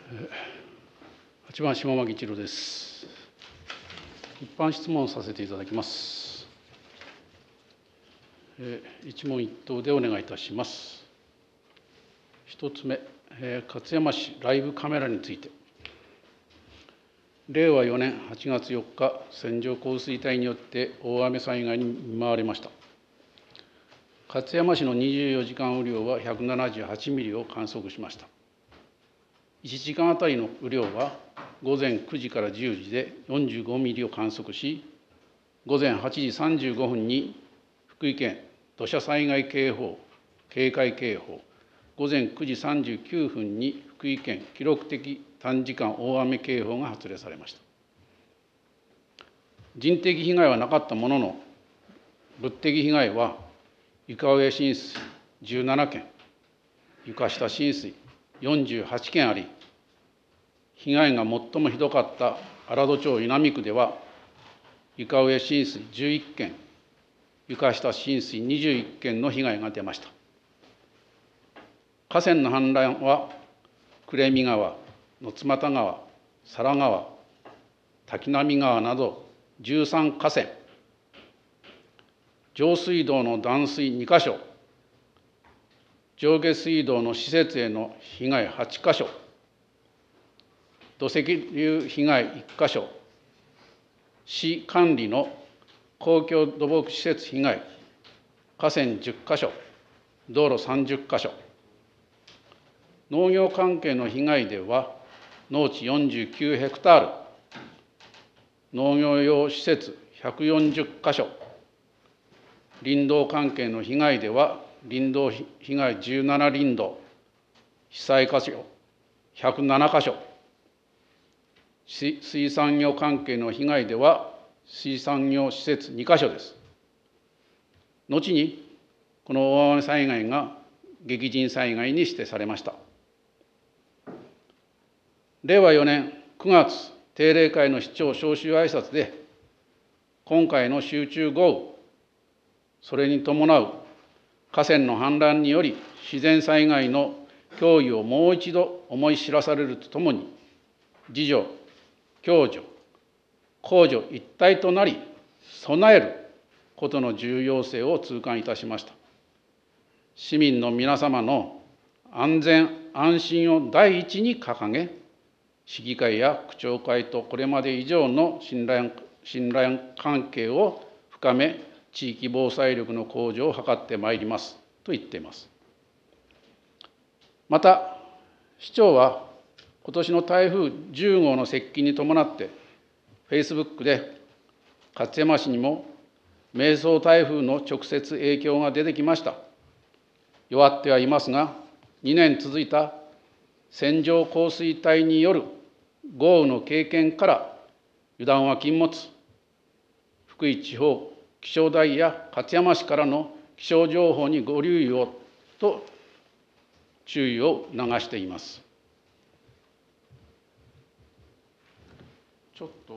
8番、下牧一郎です。一般質問させていただきます。一問一答でお願いいたします。一つ目、勝山市ライブカメラについて。令和4年8月4日、線状降水帯によって大雨災害に見舞われました。勝山市の24時間雨量は178ミリを観測しました。1時間あたりの雨量は午前9時から10時で45ミリを観測し、午前8時35分に福井県土砂災害警戒警報、午前9時39分に福井県記録的短時間大雨警報が発令されました。人的被害はなかったものの、物的被害は床上浸水17件、床下浸水48件あり、被害が最もひどかった荒戸町稲見区では、床上浸水11件、床下浸水21件の被害が出ました。河川の氾濫は、暮見川、野津又川、皿川、滝波川など13河川、上水道の断水2カ所、上下水道の施設への被害8カ所、土石流被害1カ所、市管理の公共土木施設被害、河川10カ所、道路30カ所、農業関係の被害では、農地49ヘクタール、農業用施設140カ所、林道関係の被害では、林道被害17林道、被災箇所107カ所、水産業関係の被害では、水産業施設2カ所です。後に、この大雨災害が激甚災害に指定されました。令和4年9月、定例会の市長招集挨拶で、今回の集中豪雨、それに伴う河川の氾濫により、自然災害の脅威をもう一度思い知らされるとともに、自助、共助、公助一体となり、備えることの重要性を痛感いたしました。市民の皆様の安全・安心を第一に掲げ、市議会や区長会とこれまで以上の信頼関係を深め、地域防災力の向上を図ってまいりますと言っています。また、市長は今年の台風10号の接近に伴って、Facebook で勝山市にも迷走台風の直接影響が出てきました。弱ってはいますが、2年続いた線状降水帯による豪雨の経験から油断は禁物、福井地方気象台や勝山市からの気象情報にご留意をと注意を促しています。ちょっと、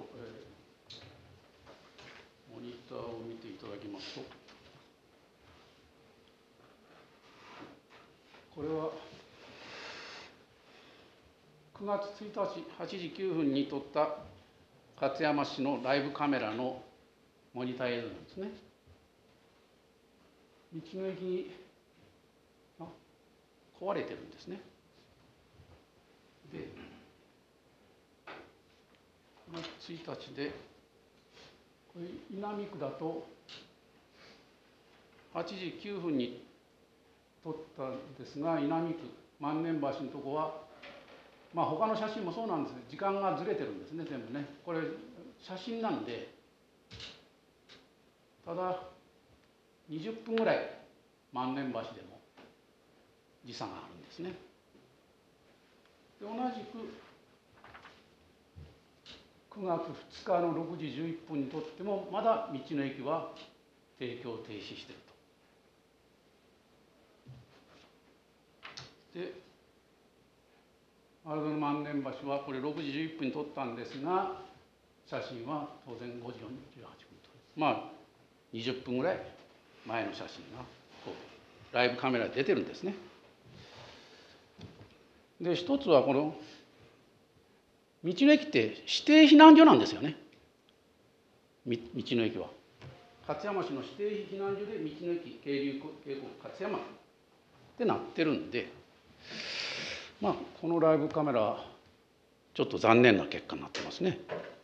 モニターを見ていただきますと、これは9月1日8時9分に撮った勝山市のライブカメラのモニター映像なんですね。道の駅が壊れてるんですね。で、9月1日で、これ稲見区だと8時9分に撮ったんですが、稲見区万年橋のとこは、他の写真もそうなんですけど、時間がずれてるんですね、全部ね。これ写真なんで、ただ20分ぐらい万年橋でも時差があるんですね。で、同じく9月2日の6時11分にとっても、まだ道の駅は提供停止していると。で、丸の万年橋はこれ6時11分に撮ったんですが、写真は当然5時48分と。20分ぐらい前の写真がライブカメラで出てるんですね。で、一つはこの道の駅って指定避難所なんですよね。道の駅は勝山市の指定避難所で道の駅渓流渓谷勝山ってなってるんで、このライブカメラちょっと残念な結果になってますね。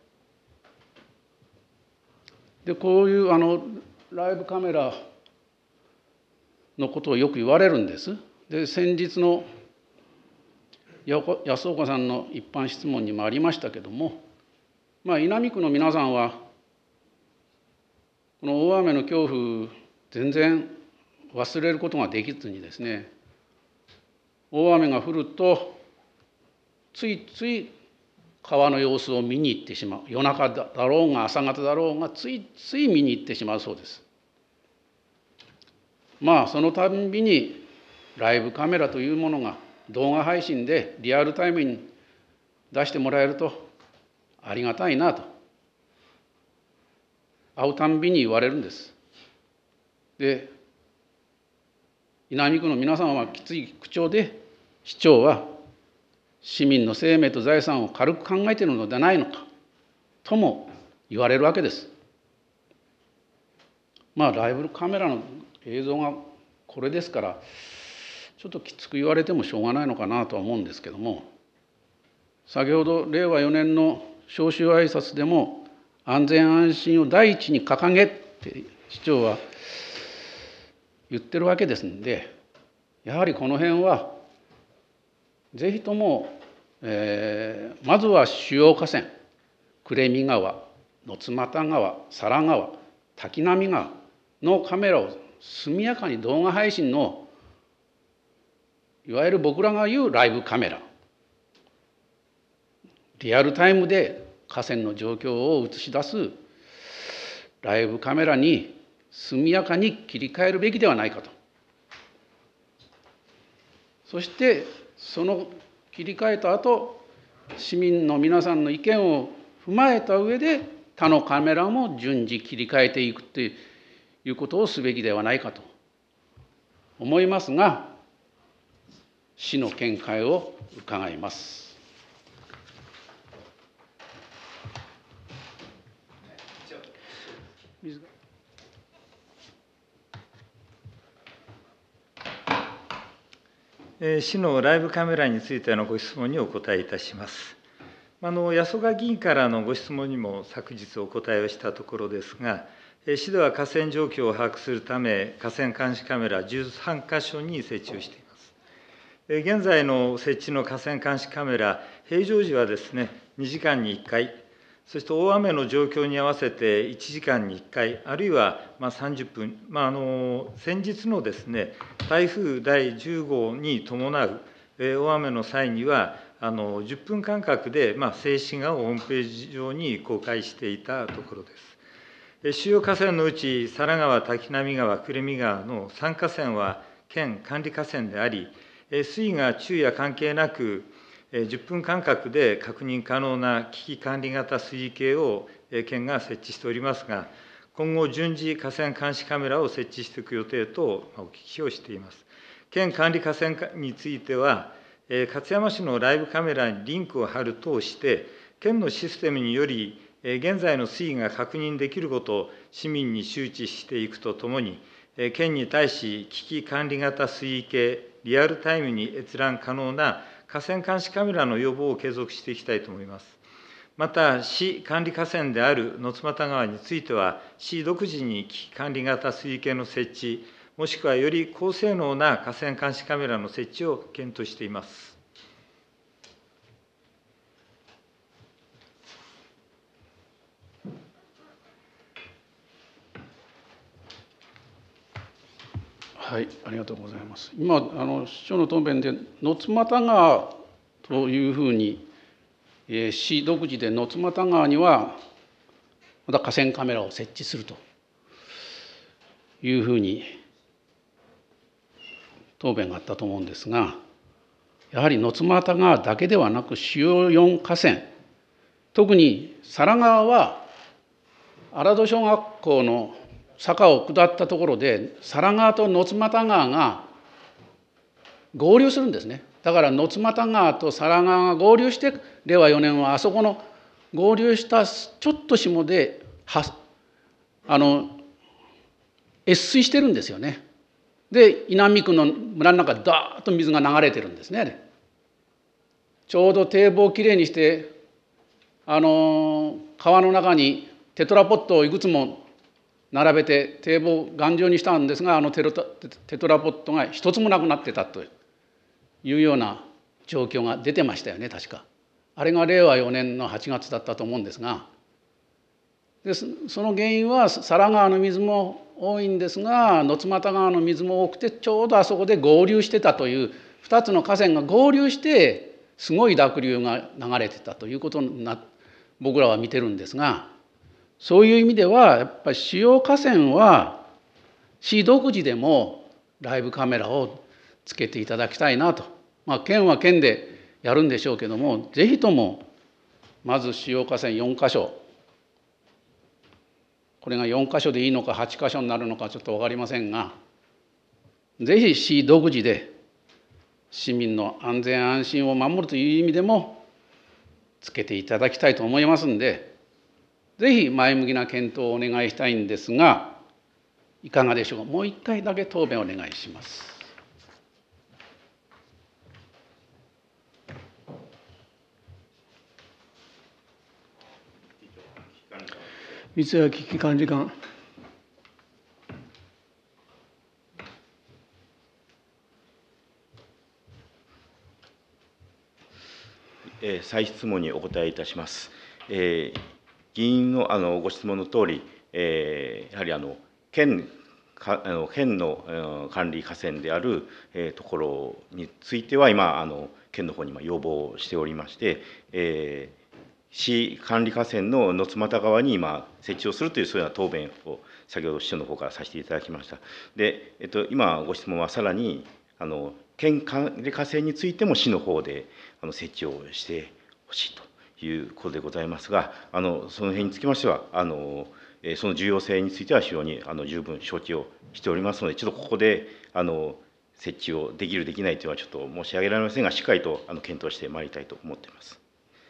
でこういうライブカメラのことをよく言われるんです。で先日の安岡さんの一般質問にもありましたけども、稲見区の皆さんはこの大雨の恐怖全然忘れることができずにですね、大雨が降るとついつい川の様子を見に行ってしまう。夜中だろうが朝方だろうがついつい見に行ってしまうそうです。そのたんびにライブカメラというものが動画配信でリアルタイムに出してもらえるとありがたいなと会うたんびに言われるんです。で稲見区の皆さんはきつい口調で市長は市民の生命と財産を軽く考えているのではないのかとも言われるわけです。ライブカメラの映像がこれですからちょっときつく言われてもしょうがないのかなとは思うんですけども、先ほど令和4年の召集挨拶でも安全安心を第一に掲げって市長は言ってるわけですので、やはりこの辺はぜひとも、まずは主要河川暮見川、野津又川、皿川、滝波川のカメラを速やかに動画配信のいわゆる僕らが言うライブカメラ、リアルタイムで河川の状況を映し出すライブカメラに速やかに切り替えるべきではないかと。そしてその切り替えた後、市民の皆さんの意見を踏まえた上で他のカメラも順次切り替えていくということをすべきではないかと思いますが、市の見解を伺います。 市のライブカメラについてのご質問にお答えいたします。安岡議員からのご質問にも昨日お答えをしたところですが、市では河川状況を把握するため、河川監視カメラ13カ所に設置をしています。現在の設置の河川監視カメラ、平常時はですね、2時間に1回、そして大雨の状況に合わせて1時間に1回、あるいは30分、先日のですね、台風第10号に伴う大雨の際には、10分間隔で静止画をホームページ上に公開していたところです。主要河川のうち、皿川、滝波川、暮見川の3河川は県管理河川であり、水位が昼夜関係なく、10分間隔で確認可能な危機管理型水位計を県が設置しておりますが、今後、順次、河川監視カメラを設置していく予定とお聞きをしています。県管理河川については、勝山市のライブカメラにリンクを貼る等して、県のシステムにより、現在の水位が確認できることを市民に周知していくとともに、県に対し、危機管理型水位計、リアルタイムに閲覧可能な河川監視カメラの要望を継続していきたいと思います。また、市管理河川である野津又川については、市独自に危機管理型水位計の設置、もしくはより高性能な河川監視カメラの設置を検討しています。 はい、ありがとうございます。今市長の答弁で野津又川というふうに、市独自で野津又川にはまた河川カメラを設置するというふうに答弁があったと思うんですが、やはり野津又川だけではなく主要4河川、特に皿川は荒戸小学校の坂を下ったところで皿川と野津又川が合流するんですね。だから野津俣川と佐良川が合流して、令和4年はあそこの合流したちょっと下で越水してるんですよね。で稲見区の村の中でダーッと水が流れてるんですね。ちょうど堤防をきれいにして川の中にテトラポットをいくつも並べて堤防を頑丈にしたんですが、テトラポットが一つもなくなってたというような状況が出てましたよね、確か。あれが令和4年の8月だったと思うんですが、その原因は佐良川の水も多いんですが、野津俣川の水も多くて、ちょうどあそこで合流してたという、2つの河川が合流してすごい濁流が流れてたということに僕らは見てるんですが、そういう意味ではやっぱり主要河川は市独自でもライブカメラをつけていただきたいなと。県は県でやるんでしょうけども、ぜひともまず主要河川4か所、これが4か所でいいのか8か所になるのかちょっと分かりませんが、ぜひ市独自で市民の安全安心を守るという意味でもつけていただきたいと思いますんで、ぜひ前向きな検討をお願いしたいんですが、いかがでしょうか。もう1回だけ答弁お願いします。 三谷危機管理官。 再質問にお答えいたします。議員のご質問のとおり、やはり県の管理河川であるところについては、今、県の方に要望しておりまして、市管理河川の野津俣川に今、設置をするという、そういうような答弁を先ほど、市長の方からさせていただきました。で、今、ご質問はさらに、県管理河川についても市の方で設置をしてほしいということでございますが、その辺につきましては、その重要性については非常に十分承知をしておりますので、ちょっとここで設置をできる、できないというのはちょっと申し上げられませんが、しっかりと検討してまいりたいと思っています。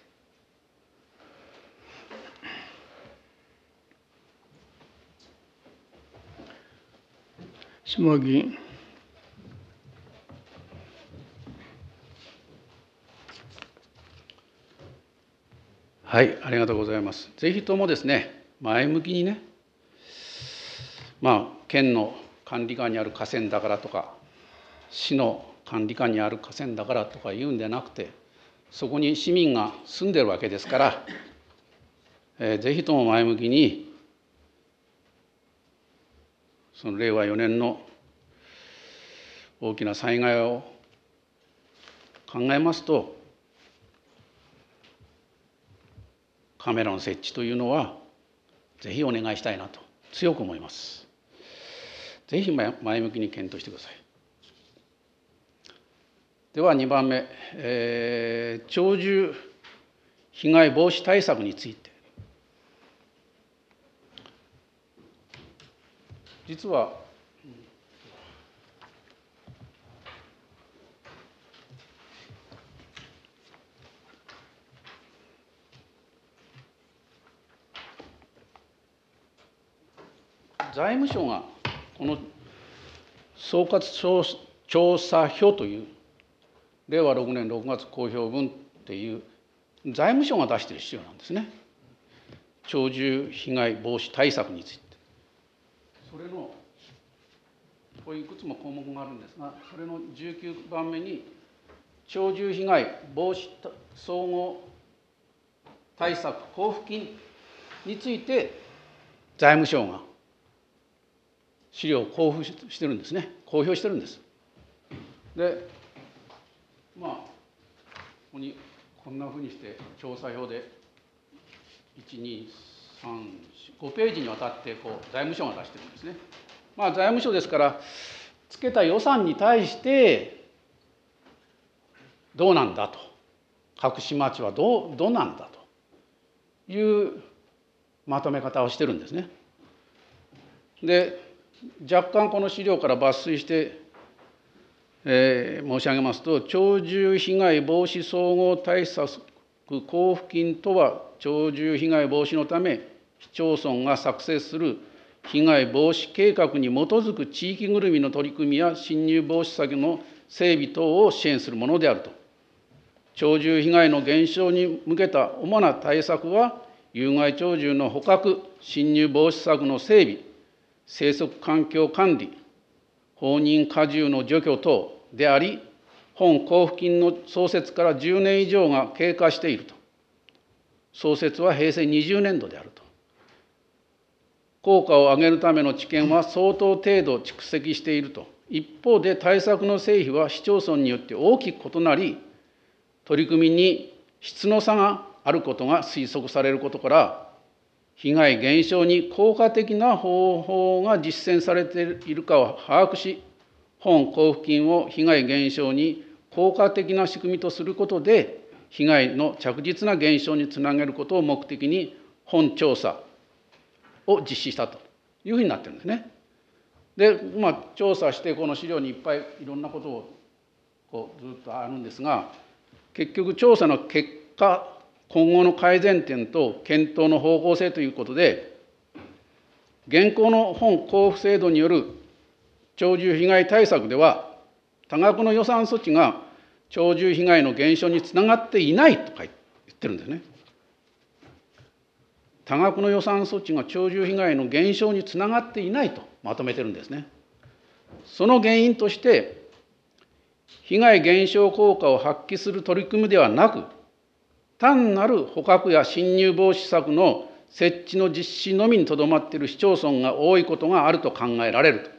下議員。 はい、ありがとうございます。ぜひともですね、前向きにね、県の管理下にある河川だからとか、市の管理下にある河川だからとか言うんでなくて、そこに市民が住んでるわけですから、ぜひとも前向きに、その令和4年の大きな災害を考えますと、カメラの設置というのはぜひお願いしたいなと強く思います。ぜひ前向きに検討してください。では2番目、鳥獣被害防止対策について。実は財務省がこの総括調査表という令和6年6月公表分っていう財務省が出している資料なんですね。鳥獣被害防止対策について。それのこういういくつも項目があるんですが、それの19番目に鳥獣被害防止総合対策交付金について財務省が資料を公表してるんですね。公表してるんです。で、ここにこんなふうにして調査表で1、2、3、5ページにわたって財務省が出してるんですね。財務省ですからつけた予算に対してどうなんだと、各市町はどうなんだというまとめ方をしてるんですね。で、若干この資料から抜粋して申し上げますと、鳥獣被害防止総合対策交付金とは、鳥獣被害防止のため、市町村が作成する被害防止計画に基づく地域ぐるみの取り組みや侵入防止策の整備等を支援するものであると。鳥獣被害の減少に向けた主な対策は、有害鳥獣の捕獲、侵入防止策の整備、生息環境管理、放任果汁の除去等であり、本交付金の創設から10年以上が経過していると。創設は平成20年度であると。効果を上げるための知見は相当程度蓄積していると。一方で対策の成否は市町村によって大きく異なり、取り組みに質の差があることが推測されることから、被害減少に効果的な方法が実践されているかを把握し、本交付金を被害減少に効果的な仕組みとすることで、被害の着実な減少につなげることを目的に、本調査を実施したというふうになってるんですね。で、調査して、この資料にいっぱいいろんなことをこうずっとあるんですが、結局調査の結果、今後の改善点と検討の方向性ということで、現行の本交付制度による鳥獣被害対策では、多額の予算措置が鳥獣被害の減少につながっていないとか言ってるんですね。多額の予算措置が鳥獣被害の減少につながっていないとまとめてるんですね。その原因として、被害減少効果を発揮する取り組みではなく、単なる捕獲や侵入防止策の設置の実施のみにとどまっている市町村が多いことがあると考えられると。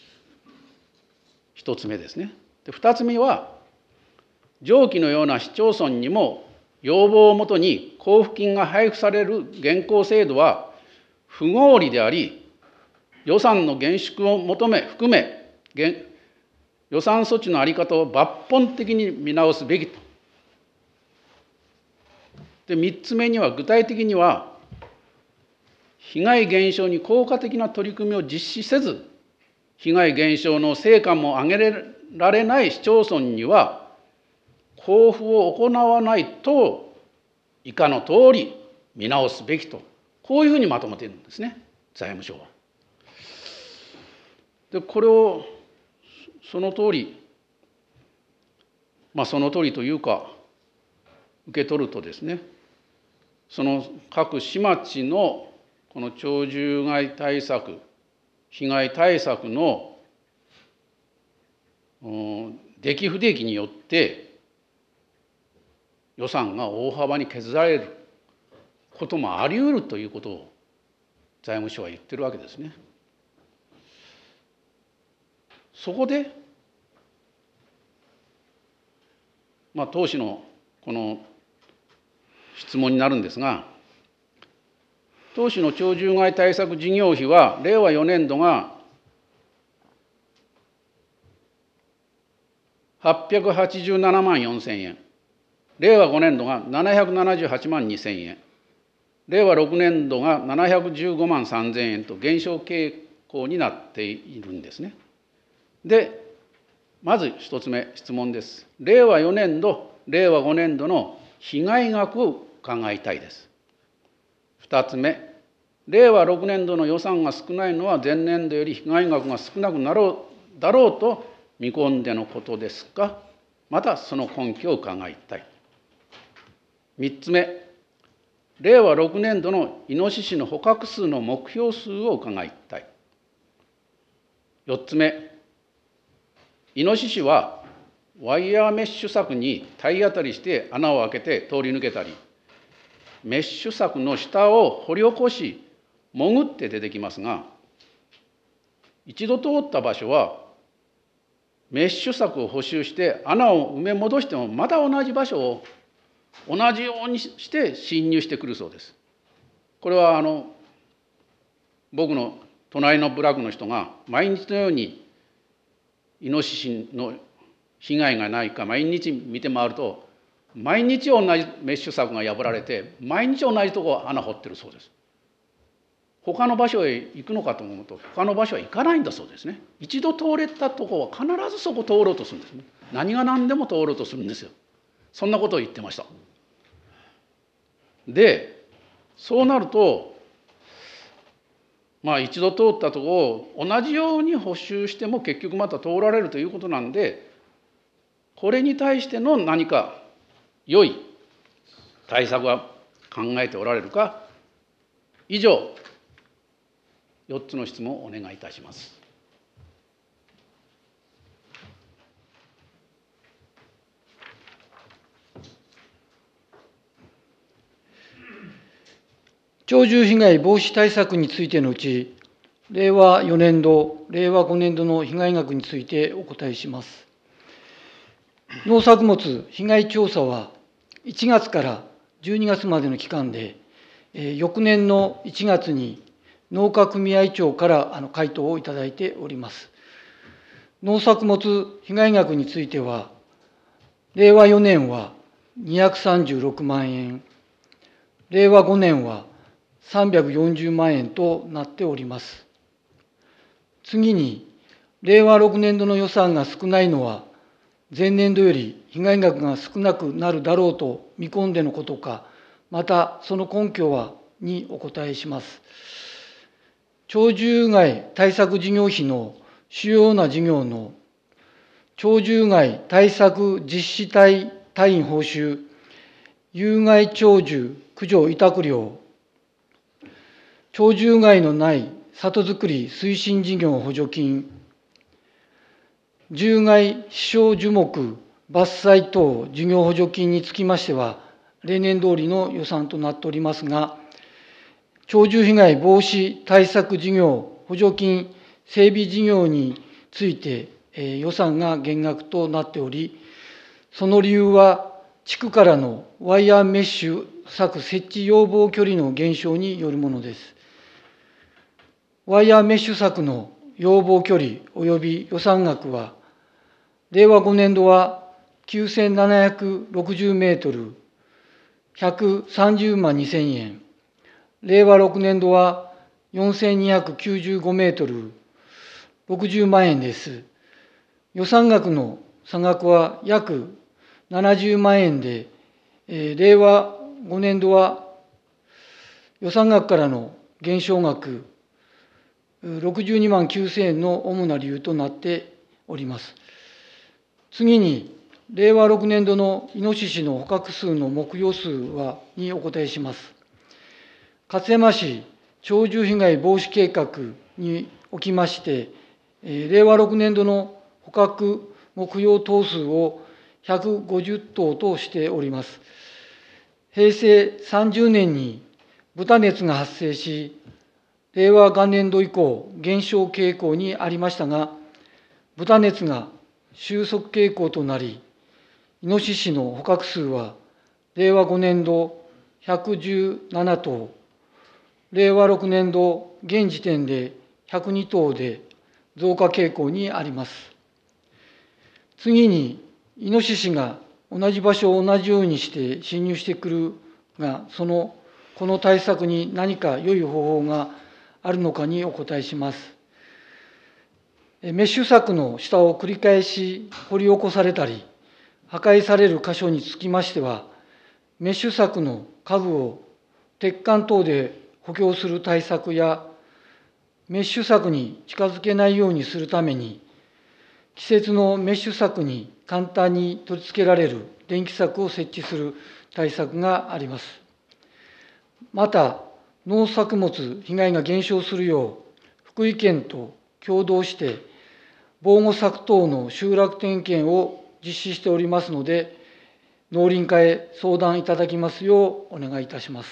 一つ目ですね。で、二つ目は、上記のような市町村にも要望をもとに交付金が配布される現行制度は不合理であり、予算の厳縮を含め、予算措置の在り方を抜本的に見直すべきと。で、3つ目には、具体的には、被害減少に効果的な取り組みを実施せず、被害減少の成果も上げられない市町村には、交付を行わないと、以下の通り見直すべきと、こういうふうにまとめているんですね、財務省は。で、これをその通り、その通りというか、受け取るとですね、その各市町のこの鳥獣害対策、被害対策の出来不出来によって予算が大幅に削られることもあり得るということを財務省は言ってるわけですね。そこで、当時のこの質問になるんですが、当時の鳥獣害対策事業費は、令和4年度が887万4000円、令和5年度が778万2000円、令和6年度が715万3000円と減少傾向になっているんですね。で、まず一つ目、質問です。令和4年度、令和5年度の被害額を伺いたいです。二つ目、令和6年度の予算が少ないのは前年度より被害額が少なくなろうだろうと見込んでのことですか、またその根拠を伺いたい。三つ目、令和6年度のイノシシの捕獲数の目標数を伺いたい。四つ目、イノシシはワイヤーメッシュ柵に体当たりして穴を開けて通り抜けたり、メッシュ柵の下を掘り起こし潜って出てきますが、一度通った場所はメッシュ柵を補修して穴を埋め戻してもまた同じ場所を同じようにして侵入してくるそうです。これは僕の隣の部落の人が毎日のようにイノシシの被害がないか毎日見て回ると、毎日同じメッシュ柵が破られて毎日同じとこ穴掘ってるそうです。 他の場所へ行くのかと思うと、他の場所は行かないんだそうですね。一度通れたとこは必ずそこ通ろうとするんですね。何が何でも通ろうとするんですよ。そんなことを言ってました。で、そうなると、一度通ったとこを同じように補修しても結局また通られるということなんで、これに対しての何か良い対策は考えておられるか。以上、4つの質問をお願いいたします。 鳥獣被害防止対策についてのうち、令和4年度、令和5年度の被害額についてお答えします。農作物被害調査は、1月から12月までの期間で、翌年の1月に農家組合長から回答をいただいております。農作物被害額については、令和4年は236万円、令和5年は340万円となっております。次に、令和6年度の予算が少ないのは、前年度より被害額が少なくなるだろうと見込んでのことか、またその根拠はにお答えします。鳥獣害対策事業費の主要な事業の鳥獣害対策実施隊隊員報酬、有害鳥獣駆除委託料、鳥獣害のない里づくり推進事業補助金、獣害支障樹木伐採等事業補助金につきましては、例年通りの予算となっておりますが、鳥獣被害防止対策事業補助金整備事業について予算が減額となっており、その理由は地区からのワイヤーメッシュ柵設置要望距離の減少によるものです。ワイヤーメッシュ柵の要望距離及び予算額は、令和5年度は9760メートル、130万2000円、令和6年度は4295メートル、60万円です。予算額の差額は約70万円で、令和5年度は予算額からの減少額62万9000円の主な理由となっております。次に、令和6年度のイノシシの捕獲数の目標数にお答えします。勝山市鳥獣被害防止計画におきまして、令和6年度の捕獲目標頭数を150頭としております。平成30年に豚熱が発生し、令和元年度以降、減少傾向にありましたが、豚熱が収束傾向となり、イノシシの捕獲数は、令和5年度117頭、令和6年度現時点で102頭で増加傾向にあります。次に、イノシシが同じ場所を同じようにして侵入してくるが、この対策に何か良い方法があるのかにお答えします。メッシュ柵の下を繰り返し掘り起こされたり、破壊される箇所につきましては、メッシュ柵の下部を鉄管等で補強する対策や、メッシュ柵に近づけないようにするために、季節のメッシュ柵に簡単に取り付けられる電気柵を設置する対策があります。また、農作物被害が減少するよう、福井県と共同して、防護柵等の集落点検を実施しておりますので、農林課へ相談いただきますようお願いいたします。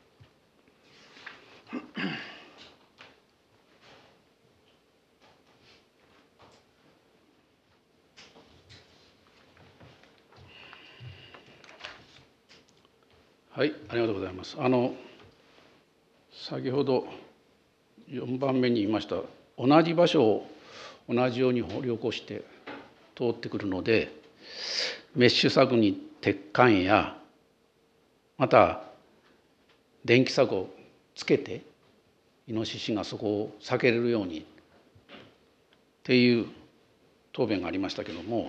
はい、ありがとうございます。先ほど4番目に言いました、同じ場所を同じように掘り起こして通ってくるので、メッシュ柵に鉄管や、また電気柵をつけてイノシシがそこを避けれるようにっていう答弁がありましたけども、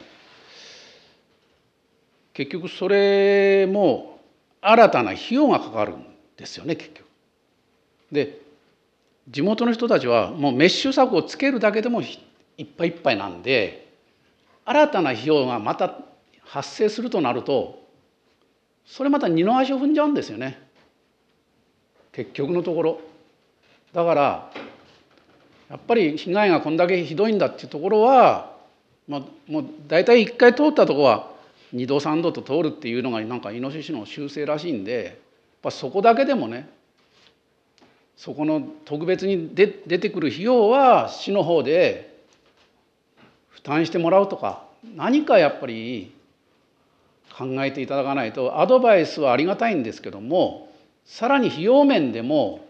結局それも新たな費用がかかるんですよね、結局。で地元の人たちはもうメッシュ柵をつけるだけでもいっぱいいっぱいなんで、新たな費用がまた発生するとなると、それまた二の足を踏んじゃうんですよね、結局のところ。だからやっぱり被害がこんだけひどいんだっていうところは、もう大体1回通ったところは2度3度と通るっていうのがなんかイノシシの習性らしいんで、やっぱそこだけでもね、そこの特別に出てくる費用は市の方で負担してもらうとか、何かやっぱり考えていただかないと。アドバイスはありがたいんですけども、さらに費用面でも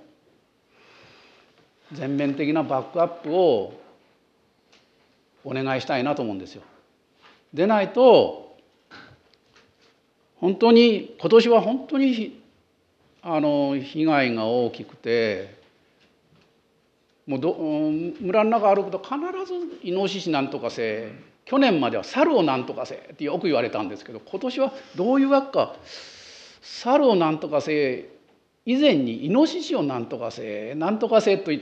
全面的なバックアップをお願いしたいなと思うんですよ。でないと本当に今年は本当に被害が大きくて、もう村の中歩くと必ずイノシシなんとかせ、去年までは猿をなんとかせってよく言われたんですけど、今年はどういうわけか猿をなんとかせ以前にイノシシをなんとかせなんとかせと言って、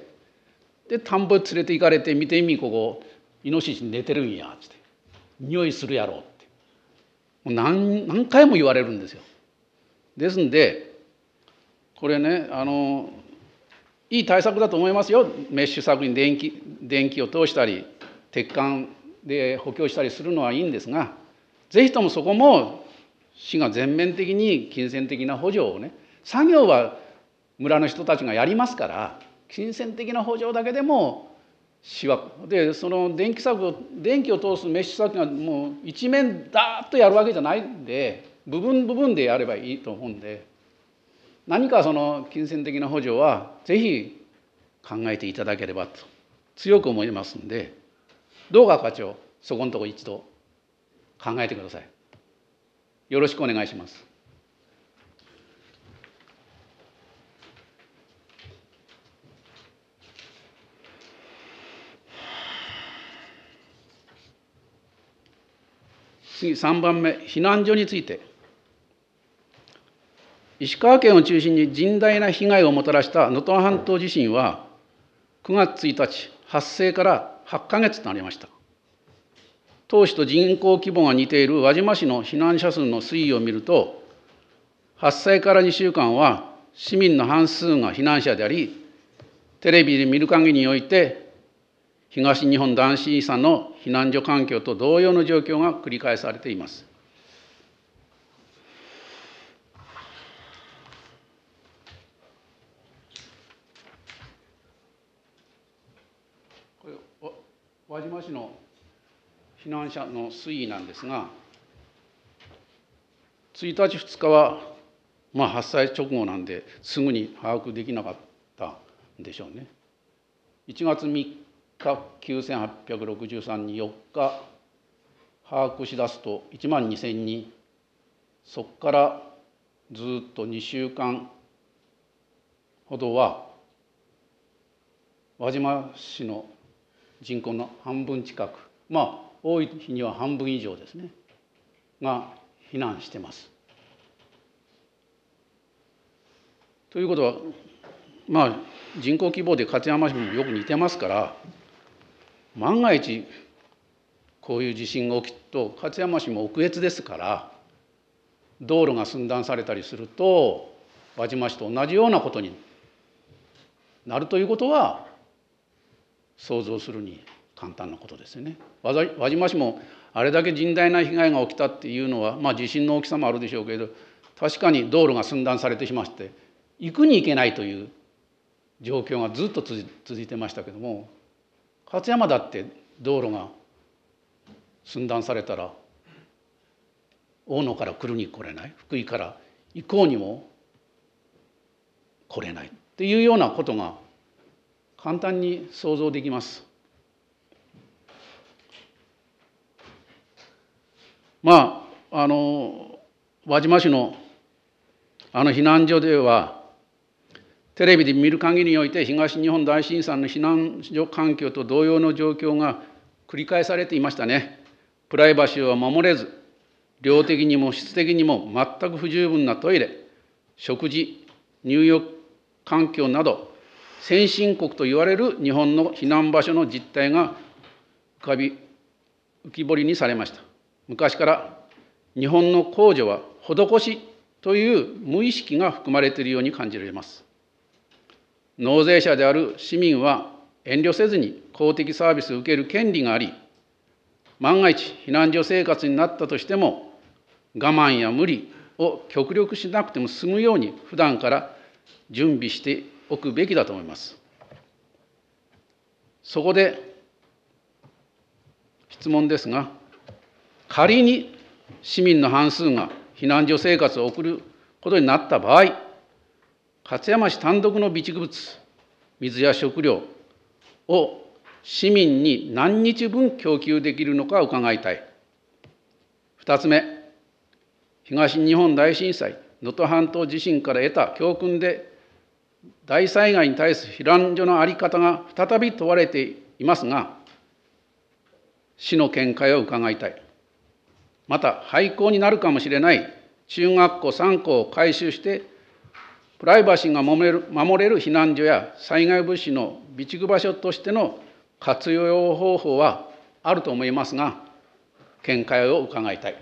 で田んぼへ連れて行かれて、見てみここイノシシ寝てるんやって、匂いするやろってもう何回も言われるんですよ。ですんでこれね、いい対策だと思いますよ。メッシュ柵に電気を通したり鉄管で補強したりするのはいいんですが、ぜひともそこも市が全面的に金銭的な補助をね、作業は村の人たちがやりますから、金銭的な補助だけでも市はで、その電気を通すメッシュ柵がもう一面ダーッとやるわけじゃないんで、部分でやればいいと思うんで、何かその金銭的な補助はぜひ考えていただければと強く思いますんで、どうか課長、そこのところ一度考えてください。よろしくお願いします。次3番目、避難所について。石川県を中心に甚大な被害をもたらした能登半島地震は9月1日発生から8ヶ月となりました。当市と人口規模が似ている輪島市の避難者数の推移を見ると、発災から2週間は市民の半数が避難者であり、テレビで見る限りにおいて東日本大震災の避難所環境と同様の状況が繰り返されています。これ輪島市の避難者の推移なんですが、1日2日は発災直後なんですぐに把握できなかったんでしょうね。1月3日9863人、4日把握しだすと1万2000人、そこからずっと2週間ほどは輪島市の人口の半分近く、多い日には半分以上ですねが避難してます。ということは人口規模で勝山市もよく似てますから、万が一こういう地震が起きると勝山市も奥越ですから、道路が寸断されたりすると輪島市と同じようなことになるということは想像するに簡単なことですよね。輪島市もあれだけ甚大な被害が起きたっていうのは、地震の大きさもあるでしょうけど、確かに道路が寸断されてしまって行くに行けないという状況がずっと続いてましたけども、勝山だって道路が寸断されたら大野から来るに来れない、福井から行こうにも来れないっていうようなことが簡単に想像できます。輪島市の避難所ではテレビで見る限りにおいて、東日本大震災の避難所環境と同様の状況が繰り返されていましたね。プライバシーを守れず、量的にも質的にも全く不十分なトイレ、食事、入浴環境など、先進国と言われる日本の避難場所の実態が浮き彫りにされました。昔から日本の公助は施しという無意識が含まれているように感じられます。納税者である市民は遠慮せずに公的サービスを受ける権利があり、万が一避難所生活になったとしても、我慢や無理を極力しなくても済むように普段から準備しておくべきだと思います。そこで質問ですが、仮に市民の半数が避難所生活を送ることになった場合、勝山市単独の備蓄物、水や食料を市民に何日分供給できるのか伺いたい。2つ目、東日本大震災、能登半島地震から得た教訓で、大災害に対する避難所の在り方が再び問われていますが、市の見解を伺いたい。また、廃校になるかもしれない中学校3校を改修して、プライバシーが守れる避難所や災害物資の備蓄場所としての活用方法はあると思いますが、見解を伺いたい。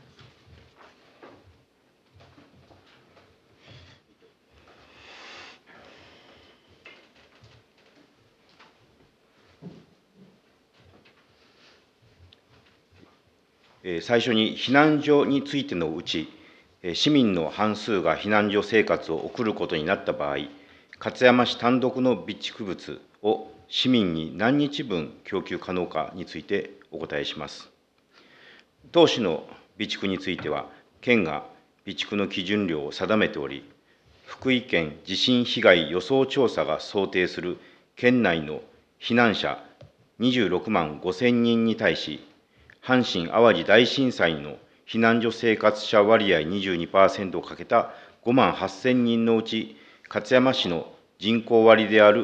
最初に避難所についてのうち、市民の半数が避難所生活を送ることになった場合、勝山市単独の備蓄物を市民に何日分供給可能かについてお答えします。当市の備蓄については、県が備蓄の基準量を定めており、福井県地震被害予想調査が想定する県内の避難者26万5000人に対し、阪神・淡路大震災の避難所生活者割合 22% をかけた5万8000人のうち、勝山市の人口割である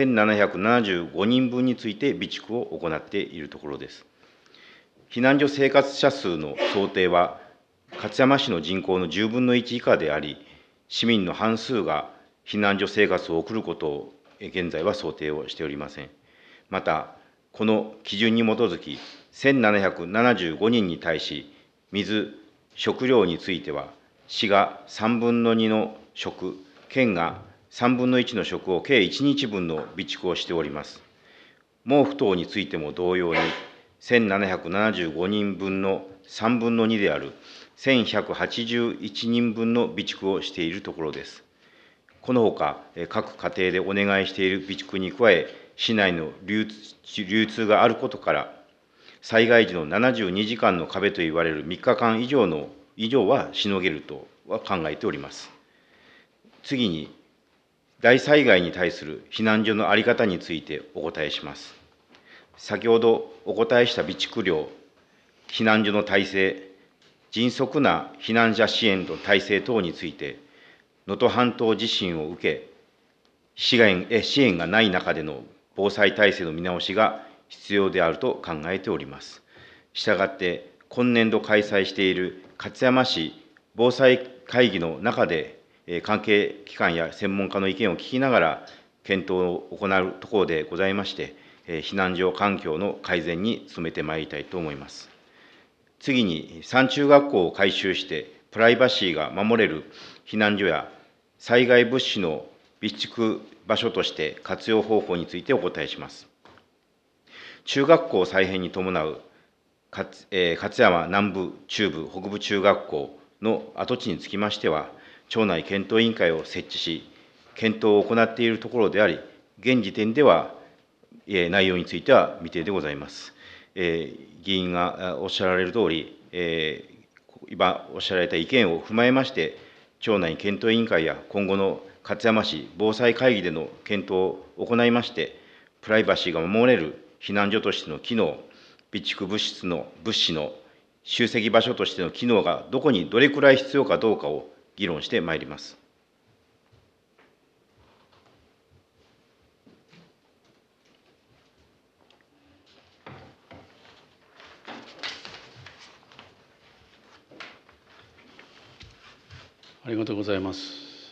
1775人分について備蓄を行っているところです。避難所生活者数の想定は、勝山市の人口の10分の1以下であり、市民の半数が避難所生活を送ることを現在は想定をしておりません。また、この基準に基づき、1775人に対し、水、食料については、市が3分の2の食、県が3分の1の食を計1日分の備蓄をしております。毛布等についても同様に、1775人分の3分の2である1181人分の備蓄をしているところです。このほか、各家庭でお願いしている備蓄に加え、市内の流通があることから、災害時の72時間の壁といわれる3日間以上はしのげるとは考えております。次に、大災害に対する避難所の在り方についてお答えします。先ほどお答えした備蓄量、避難所の体制、迅速な避難者支援の体制等について、能登半島地震を受け、支援がない中での防災体制の見直しが必要であると考えております。したがって、今年度開催している勝山市防災会議の中で、関係機関や専門家の意見を聞きながら、検討を行うところでございまして、避難所環境の改善に努めてまいりたいと思います。次に、山中学校を改修して、プライバシーが守れる避難所や災害物資の備蓄場所として活用方法についてお答えします。中学校再編に伴う勝山南部、中部、北部中学校の跡地につきましては、町内検討委員会を設置し、検討を行っているところであり、現時点では内容については未定でございます。議員がおっしゃられるとおり、今おっしゃられた意見を踏まえまして、町内検討委員会や今後の勝山市防災会議での検討を行いまして、プライバシーが守れる避難所としての機能、備蓄物資の集積場所としての機能がどこにどれくらい必要かどうかを議論してまいります。 ありがとうございます。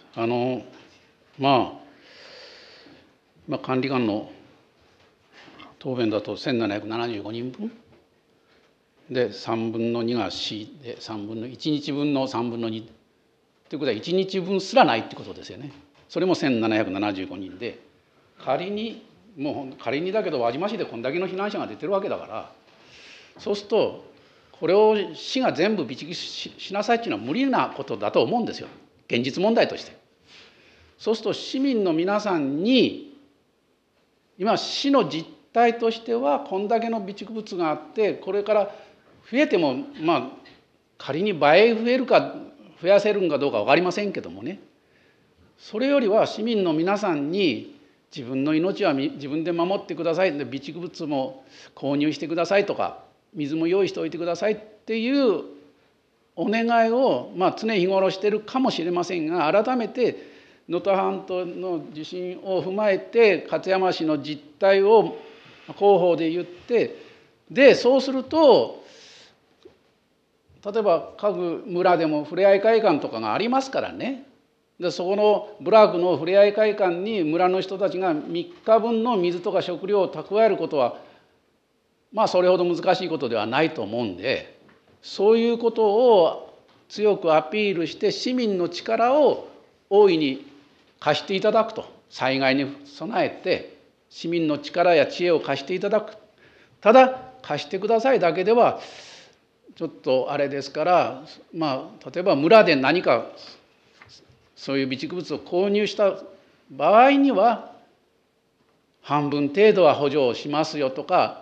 管理官の答弁だと1775人分で3分の2が C で3分の1日分の3分の2ということは1日分すらないってことですよね。それも1775人で、仮にだけど輪島市でこんだけの避難者が出てるわけだから、そうするとこれを市が全部備蓄 しなさいっていうのは無理なことだと思うんですよ、現実問題として。そうすると市民の皆さんに今市の実態としてはこんだけの備蓄物があって、これから増えても仮に倍増えるか増やせるんかどうか分かりませんけどもね、それよりは市民の皆さんに自分の命は自分で守ってください、備蓄物も購入してくださいとか、水も用意しておいてくださいっていうお願いを常日頃してるかもしれませんが、改めて能登半島の地震を踏まえて勝山市の実態を広報で言って、でそうすると例えば各村でもふれあい会館とかがありますからね、でそこの部落のふれあい会館に村の人たちが3日分の水とか食料を蓄えることはそれほど難しいことではないと思うんで、そういうことを強くアピールして市民の力を大いに貸していただくと、災害に備えて市民の力や知恵を貸していただく。ただ貸してくださいだけではちょっとあれですから、例えば村で何かそういう備蓄物を購入した場合には半分程度は補助をしますよとか、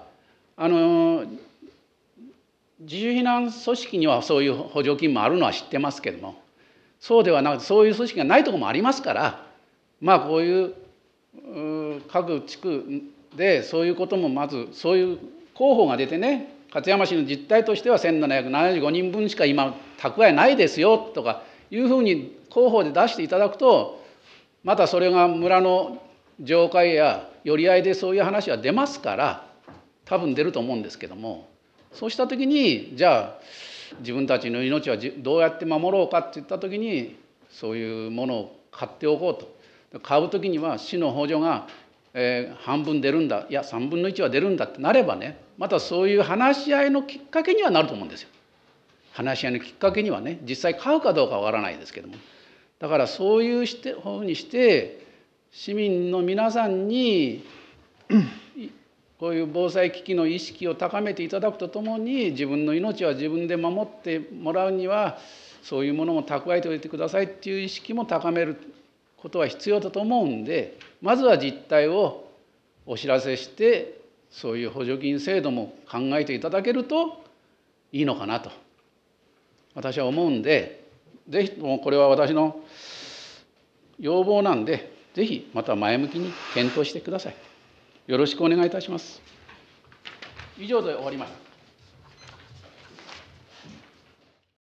自主避難組織にはそういう補助金もあるのは知ってますけども、そうではなくてそういう組織がないところもありますから、こういう各地区でそういうこともまずそういう広報が出てね、勝山市の実態としては1775人分しか今蓄えないですよとかいうふうに広報で出していただくと、またそれが村の上会や寄り合いでそういう話は出ますから、多分出ると思うんですけども、そうした時にじゃあ自分たちの命はどうやって守ろうかっていった時に、そういうものを買っておこうと。買う時には市の補助が半分出るんだ、いや3分の1は出るんだってなればね、またそういう話し合いのきっかけにはなると思うんですよ。話し合いのきっかけにはね、実際買うかどうかわからないですけども、だからそういうふうにして市民の皆さんにこういう防災危機の意識を高めていただくとともに、自分の命は自分で守ってもらうにはそういうものも蓄えておいてくださいっていう意識も高めることは必要だと思うんで、まずは実態をお知らせして、そういう補助金制度も考えていただけるといいのかなと私は思うんで、ぜひともこれは私の要望なんで、ぜひまた前向きに検討してください。よろしくお願いいたします。以上で終わりました。